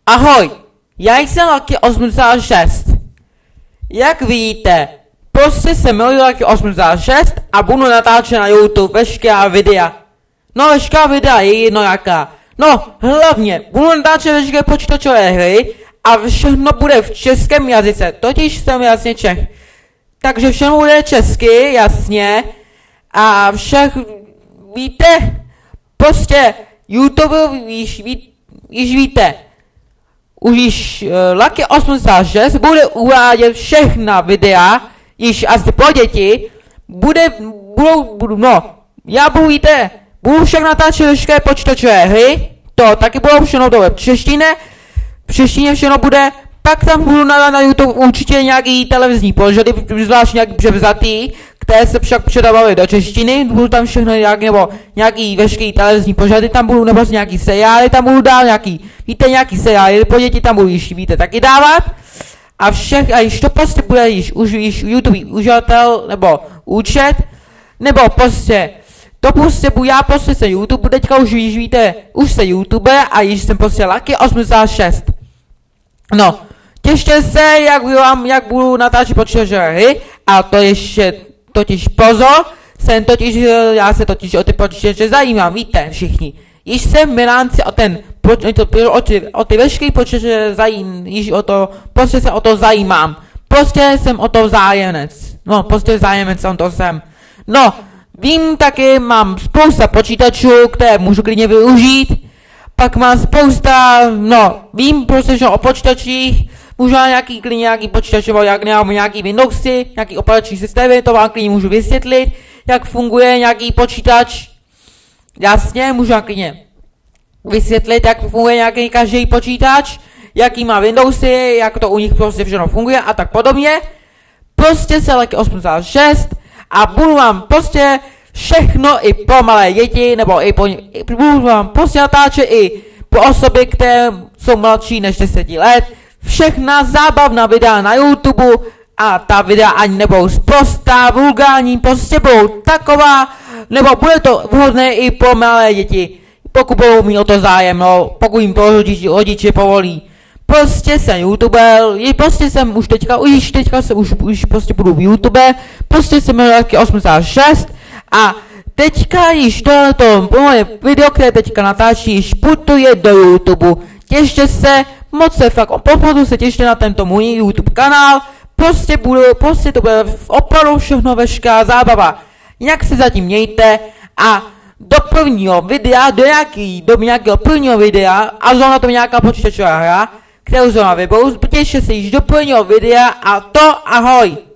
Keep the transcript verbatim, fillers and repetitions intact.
Ahoj, já jsem Lucky osmdesát šest. Jak víte, prostě se jmenuji Lucky osmdesát šest a budu natáčet na YouTube veškerá videa. No veškerá videa je jedno jaká. No hlavně budu natáčet veškeré počítačové hry a všechno bude v českém jazyce, totiž jsem jasně Čech. Takže všechno bude česky, jasně. A všech, víte, prostě YouTube již, ví, již víte. Už již uh, Lucky osmdesát šest bude uvádět všechna videa, již asi pro děti, bude, budou, budu, no, já budu, víte, budu však natáčet veškeré počítačové hry, to taky budou všechno do web češtiny, v češtině všechno bude, pak tam budu na, na YouTube určitě nějaký televizní pořady, zvlášť nějaký převzatý, které se však předávaly do češtiny, budu tam všechno nějak, nebo nějaký veškerý televizní pořady tam budu, nebo nějaký seriály tam budu dát, nějaký, víte, nějaký seriály pro děti tam budu již, víte, taky dávat. A všech, a již to prostě bude již, už, již YouTube uživatel, nebo účet, nebo prostě, to prostě budu, já prostě se YouTube, teďka už již víte, už se YouTube a již jsem prostě Lucky osmdesát šest. No, těšte se, jak budu, jak budu natáčet počítačové hry, a to ještě, totiž pozor, jsem totiž, já se totiž o ty počítače zajímám, víte, všichni. Již jsem v Milánci o ten, o ty, o ty veškerý počítače zajím, již o to, prostě se o to zajímám. Prostě jsem o to zájemec, no, prostě zájemec jsem to jsem. No, vím taky, mám spousta počítačů, které můžu klidně využít. Pak mám spousta, no, vím prostě, že o počítačích, možná nějaký klidně nějaký počítač, nebo jak nějaký Windowsy, nějaký operační systémy, to vám klidně můžu vysvětlit, jak funguje nějaký počítač. Jasně, můžu klidně vysvětlit, jak funguje nějaký každý počítač, jaký má Windowsy, jak to u nich prostě všechno funguje a tak podobně. Prostě se Lucky osmdesát šest a budu vám prostě všechno i pro malé děti, nebo i po, i, budu vám prostě natáčet i pro osoby, které jsou mladší než deset let. Všechna zábavná videa na YouTube a ta videa ani nebudou sprostá, vulgární, prostě budou taková, nebo bude to vhodné i pro malé děti, pokud budou mít o to zájem, no, pokud jim to rodiči, rodiče povolí. Prostě jsem YouTuber, prostě jsem už teďka, už teďka se už, už prostě budu v YouTube, prostě jsem měl Lucky osmdesát šest a teďka již tohleto moje video, které teďka natáčí, již putuje do YouTube. Těšte se, moc se fakt, opravdu se těšte na tento můj YouTube kanál, prostě budu, prostě to bude opravdu všechno veškerá zábava. Jak se zatím mějte a do prvního videa, do nějaký, do nějakého prvního videa, a zrovna to nějaká počítačová hra, kterou zrovna vyberu, těšte se již do prvního videa a to ahoj!